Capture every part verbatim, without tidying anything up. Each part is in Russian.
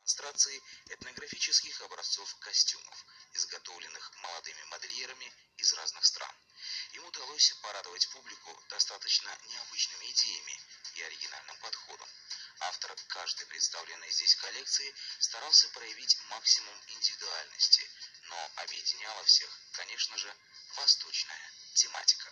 демонстрации этнографических образцов костюмов, изготовленных молодыми модельерами из разных стран. Им удалось порадовать публику достаточно необычными идеями и оригинальным подходом. Автор каждой представленной здесь коллекции старался проявить максимум индивидуальности, но объединяла всех, конечно же, восточная тематика.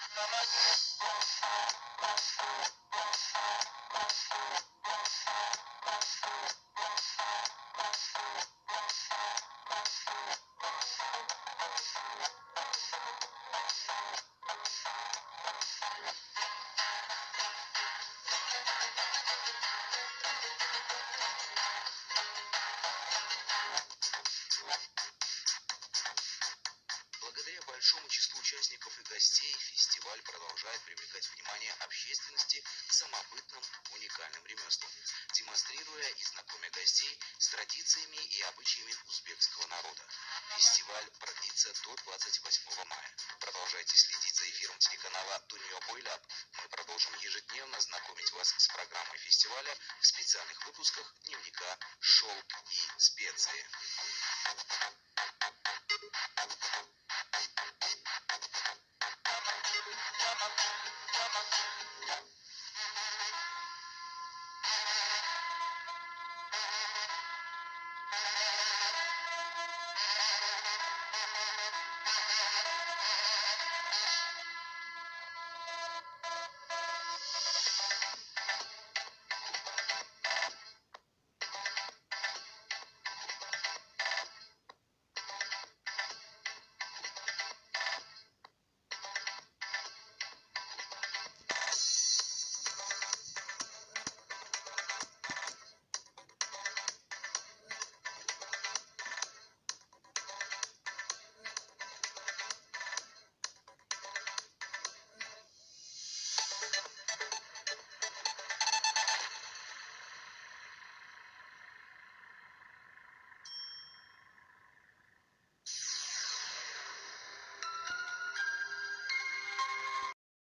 Благодаря большому числу участников и гостей фестиваль продолжает привлекать внимание общественности к самобытным уникальным ремеслам, демонстрируя и знакомя гостей с традициями и обычаями узбекского народа. Фестиваль продлится до двадцать восьмого мая. Продолжайте следить за эфиром телеканала Дунья Бойлаб. Мы продолжим ежедневно знакомить вас с программой фестиваля в специальных выпусках дневника «Шелк и специи».